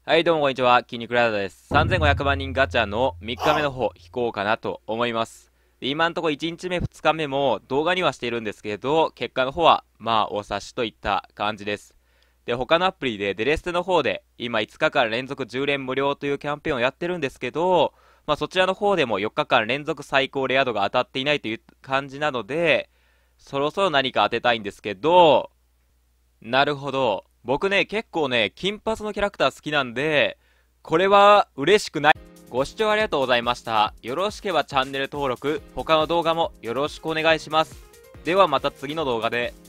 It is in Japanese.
はい、どうもこんにちは。筋肉ライダーです。3500万人ガチャの3日目の方、引こうかなと思います。で今んとこ1日目、2日目も動画にはしているんですけど、結果の方は、まあ、お察しといった感じです。で、他のアプリで、デレステの方で、今5日間連続10連無料というキャンペーンをやってるんですけど、まあ、そちらの方でも4日間連続最高レア度が当たっていないという感じなので、そろそろ何か当てたいんですけど、なるほど。僕ね、結構ね、金髪のキャラクター好きなんで、これは嬉しくない。ご視聴ありがとうございました。よろしければチャンネル登録、他の動画もよろしくお願いします。ではまた次の動画で。